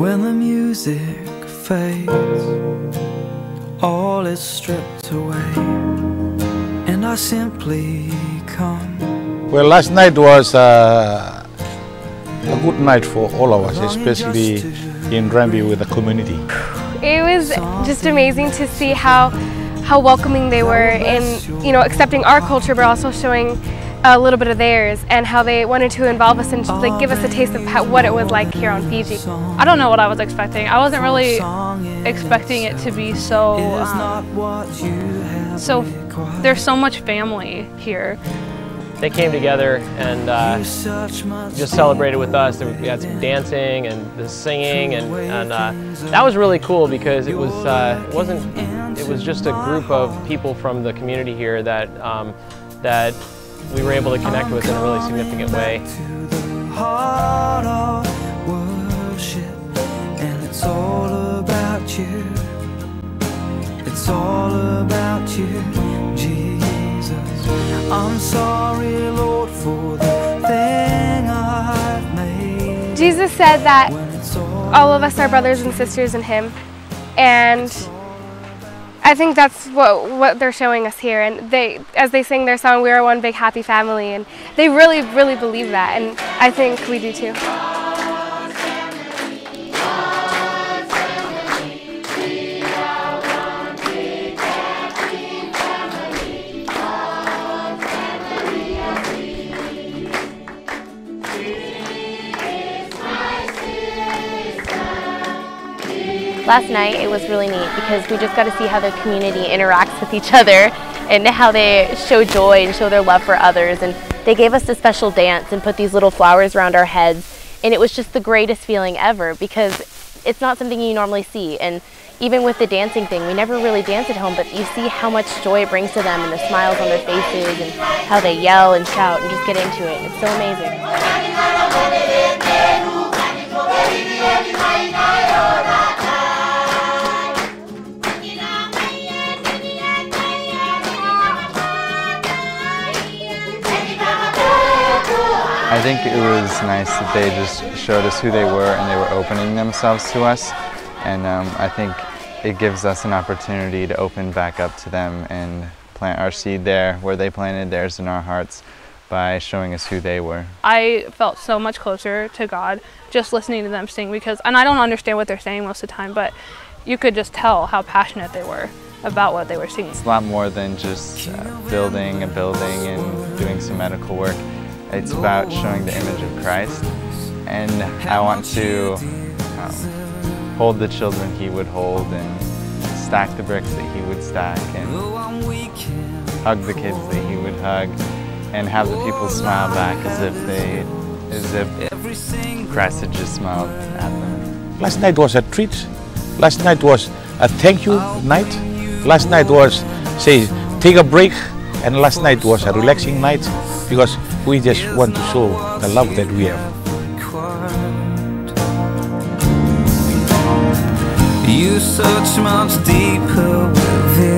when the music fades, all is stripped away, and I simply come. Well, last night was a good night for all of us, especially in Rabi with the community. It was just amazing to see how welcoming they were in, accepting our culture, but also showing a little bit of theirs, and how they wanted to involve us and give us a taste of what it was like here on Fiji. I don't know what I was expecting. I wasn't really expecting it to be so there's so much family here. They came together and just celebrated with us. We had some dancing and the singing, and that was really cool because it was just a group of people from the community here that we were able to connect with in a really significant way. It's all about you, Jesus. I'm sorry, Lord, for the thing I've made. Jesus said that all of us are brothers and sisters in Him, and I think that's what they're showing us here. And as they sing their song, "We are one big happy family," and they really, really believe that, and I think we do too. Last night it was really neat because we just got to see how the community interacts with each other and how they show joy and show their love for others. And they gave us a special dance and put these little flowers around our heads, and it was just the greatest feeling ever because it's not something you normally see. And even with the dancing thing, we never really dance at home, but you see how much joy it brings to them and the smiles on their faces and how they yell and shout and just get into it. It's so amazing. I think it was nice that they just showed us who they were and they were opening themselves to us, and I think it gives us an opportunity to open back up to them and plant our seed there where they planted theirs in our hearts by showing us who they were. I felt so much closer to God just listening to them sing and I don't understand what they're saying most of the time, but you could just tell how passionate they were about what they were singing. It's a lot more than just building a building and doing some medical work. It's about showing the image of Christ, and I want to hold the children He would hold and stack the bricks that He would stack and hug the kids that He would hug and have the people smile back as if Christ had just smiled at them. Last night was a treat. Last night was a thank you night. Last night was, say, take a break, and last night was a relaxing night because we just want to show the love that we have. You search much deeper within.